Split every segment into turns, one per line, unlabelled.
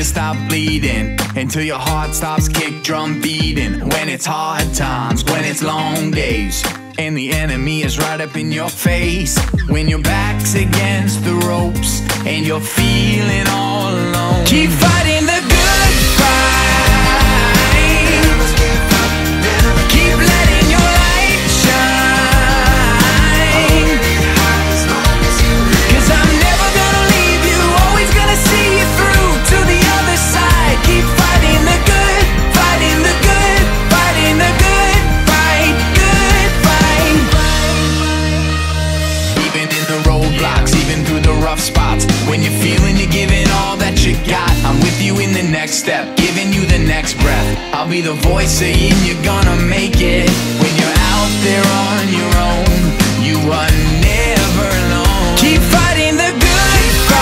stop bleeding, until your heart stops kick drum beating. When it's hard times, when it's long days, and the enemy is right up in your face. When your back's against the ropes and you're feeling all alone, keep fighting the good fight. Keep letting your light shine. 'Cause I'm never gonna leave you, always gonna see you through to the other side. Keep fighting the good, fighting the good, fighting the good fight, good fight. Even in the roadblocks, even through the rough spots, when you're feeling you're giving all that you got, I'm with you in the next step, giving you the next breath. I'll be the voice saying you're gonna make it. When you're out there on your own, you are never alone. Keep fighting the good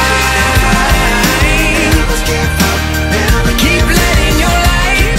fight. Keep letting your light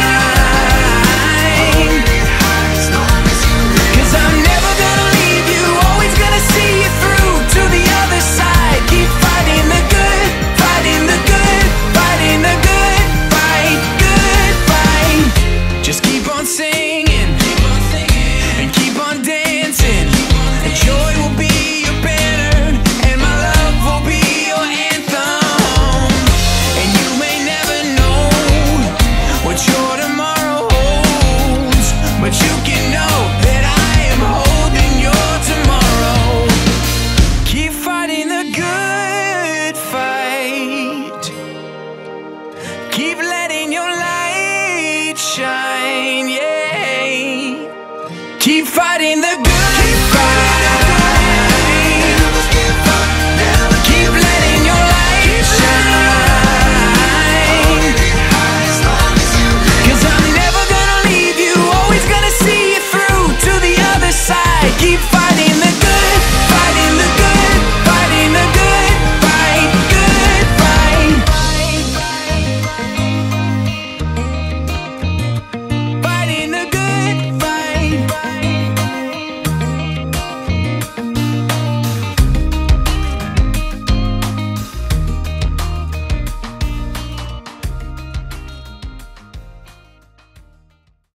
shine. 'Cause I'm never gonna leave you, always gonna see you through to the other side. Keep fighting the good, fighting the good, fighting the good fight, good fight. Just keep on singing and keep on dancing, and joy will be your banner, and my love will be your anthem. And you may never know what your tomorrow holds, but you can know that I am holding your tomorrow. Keep fighting the good fight. Keep letting your light shine, yeah. Keep fighting the good fight. Keep letting your light shine. 'Cause I'm never gonna leave you, always gonna see you through to the other side. Keep fighting the